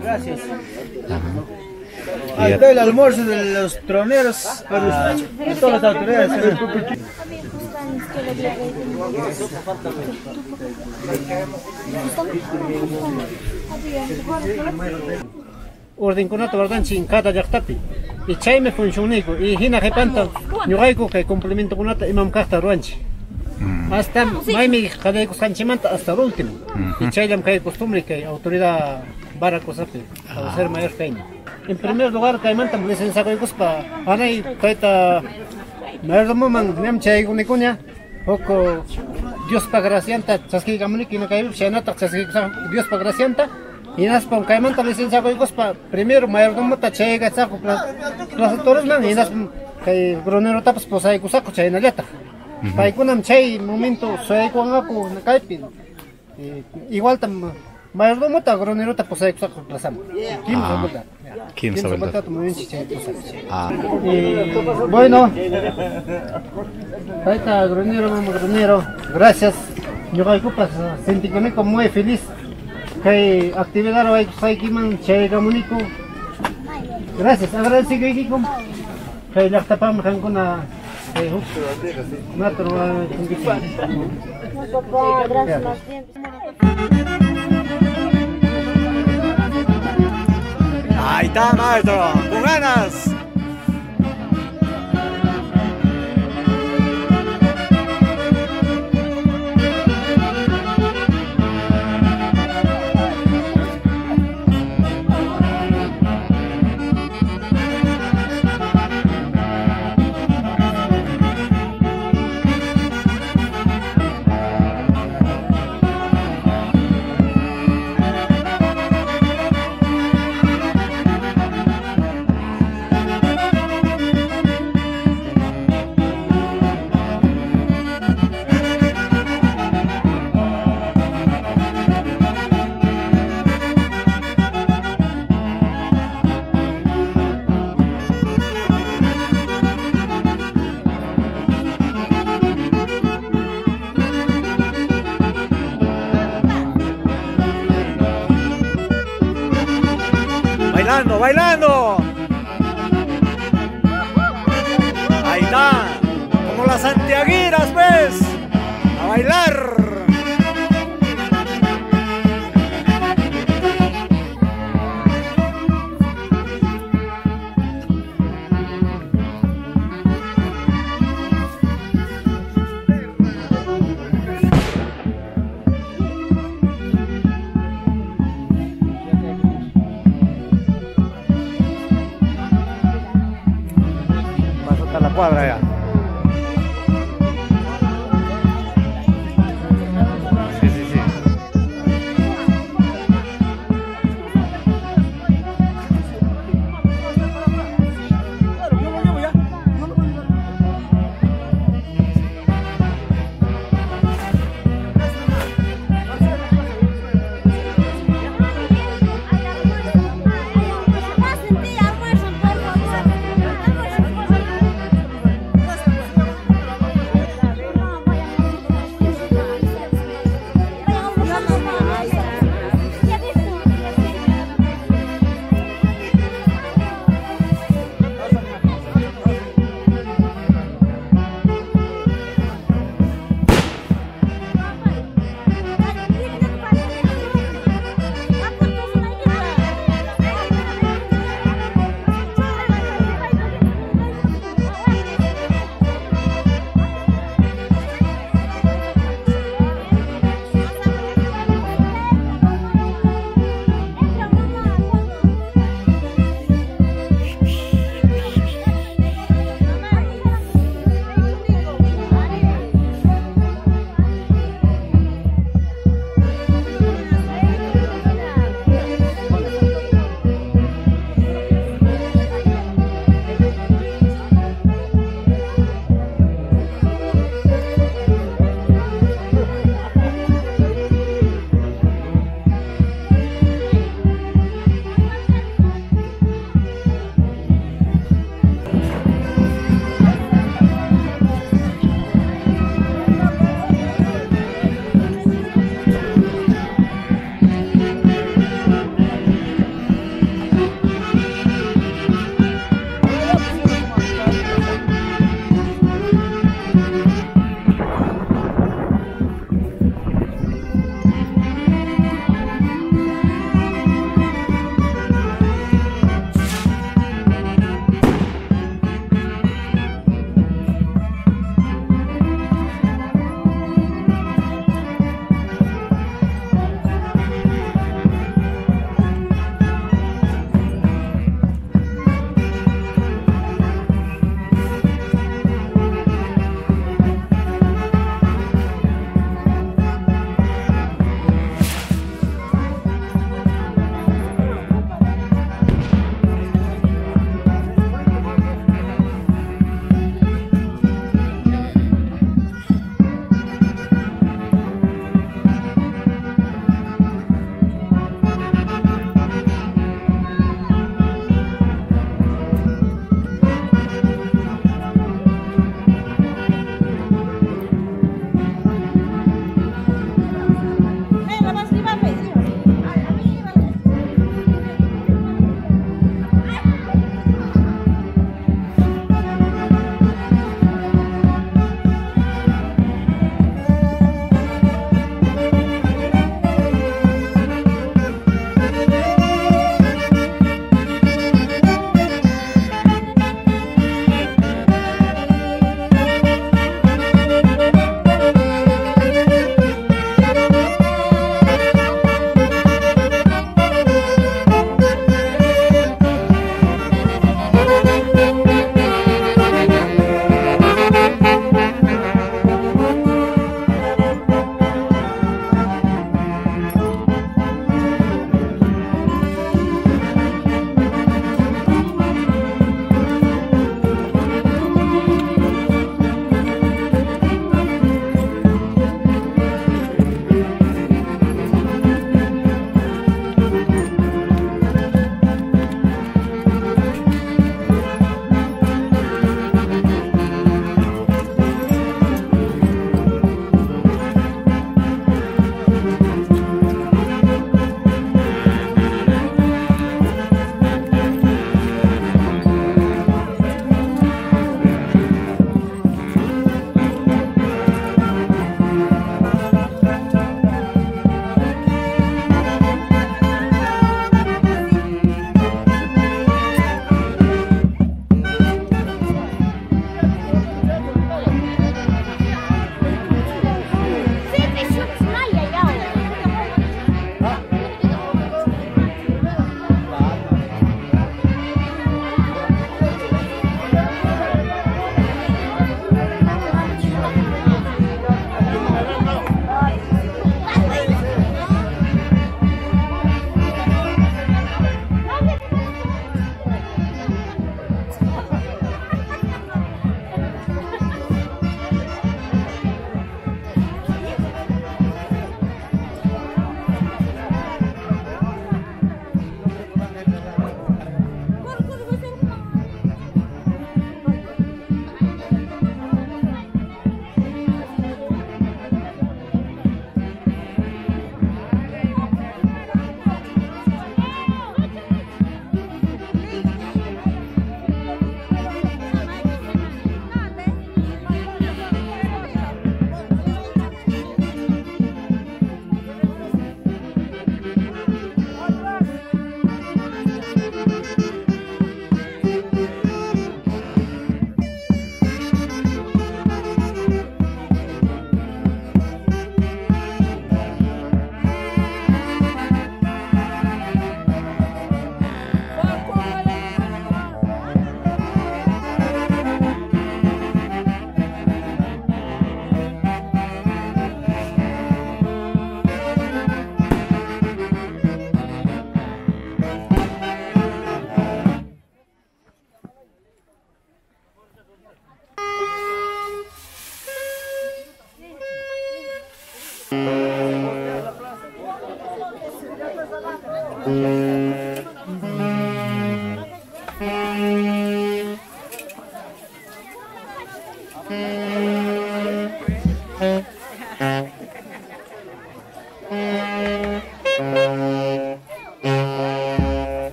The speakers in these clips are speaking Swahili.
Gracias. Ahí está el almuerzo de los troneros, de todas las autoridades. Orden kunata wardanchi en cada llaqtapi. Y chayme funcioniko. Y hina qipanta ñuqayku kay complemento kunata imam kaqta ruanchi. Hasta maymi qadaykusqanchimanta hasta el último. Y chayllam kay costumbre kay autoridad barakusapi para ser mayor kaymi. En primer lugar kaymanta licenciakuspa anay kayta mayordomoman ñam chaykunikuña poco Dios pagracianta chasquikamuniki no kay shanata chasquika Dios pagracianta. Y naspa kaymanta licenciakuspa primero mayordomota chayga saco plazadores man y nas kay gronero tapas posaykusaku chaynallata. Paykunam chay momento suaykuangaku nakaypi. Igual tam mayordomota gronerota posaykusaku plazam. Kim sabelda. Bueno, ahorita gronero, gracias. Yo sentí muy feliz. Que actividad hoy Saikiman Chegamunico. Gracias, agradecido que la tapamos con una Ahí está, maestro, con ganas. Bailando. Ahí está, como las santiagueras, ¿ves? A bailar. La cuadra ya.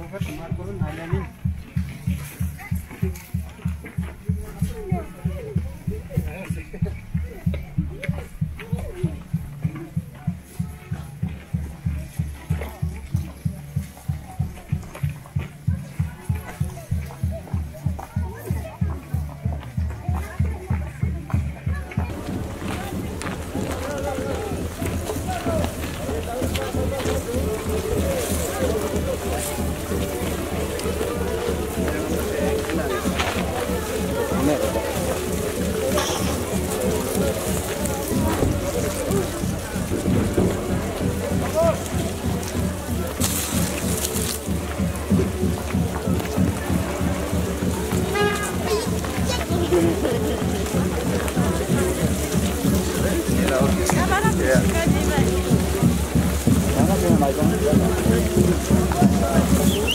Yeah.